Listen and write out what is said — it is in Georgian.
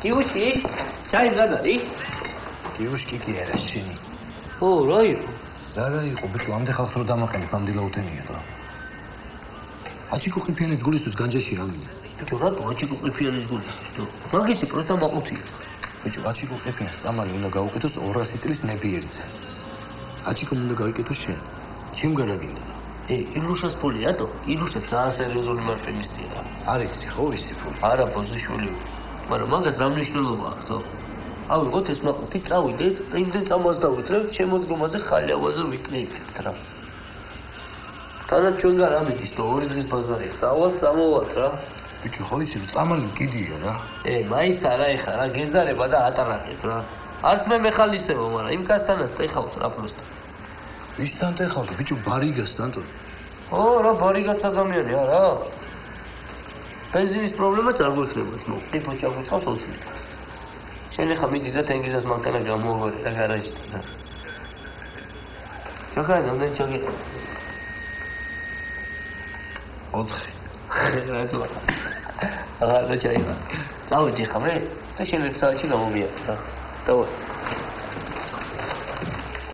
კიუში? ჩაი გადარი? კიუშკი კი არა შენი. ო, რა იყო? რა იყო, ბიჭო, ამდე ხალხს რო დამაყენებ, ამდე ლაუთენია რა. აჩიკო ყიფიანის გულისთვის განჯაში რამია. ბიჭო, რატო აჩიკო ყიფიანის გულისთვის? მაგისი პროსტა მაყუთია. ბიჭო, აჩიკო ყიფიანს წამალი უნდა გაუკეთოს 200 წლის ნებიერიზე. აჩიკომ უნდა გაიკეთოს შენ. ჩემ განაგინდა. ილუშას ფული რატო? ილუშა ძალიან სერიოზული მარკეტინგისტია რა. არის ხო ისი ფული? არა, პოზიშვილი. მაგრამ მაგას რა მნიშვნელობა აქვს, თო? ავიღოთ ეს მაყუთი, წავიდეთ და იმდენ წამას დავუძლებთ, შემოდგომაზე ხალი ავაზე ვიკნიებთ რა. თანაც ჩვენ გარ ამიდის და 2 დღის ბაზარია. წავალთ, წამოვალთ რა. ბიჭო, ხო იცი რომ წამალი კიდია რა. მაინც არა ეხა რა, გეზარება და ატარაკეთ რა. არც მე მეხალისებო, მაგრამ იმ კაცთანაც ტეხავთ რა პროსტა. ვისთან ტეხავთ, ბიჭო, ბარიგასთან თო. რა ბარიგაც ადამიანია რა. ბენზინის პრობლემაც არ გვექნება, ყიფო ჩაგვიწყავს 20 ლიტრს. შენ ახლა მიდი და თენგიზას მანქანა გამოვარო და გარაჟიდან რა. ჩახარ ნამდვილ ჩაგი. 4. რა და ჩაიღა. წავედი ხა მე და შენ ერთ საათში გამომია რა. დავა.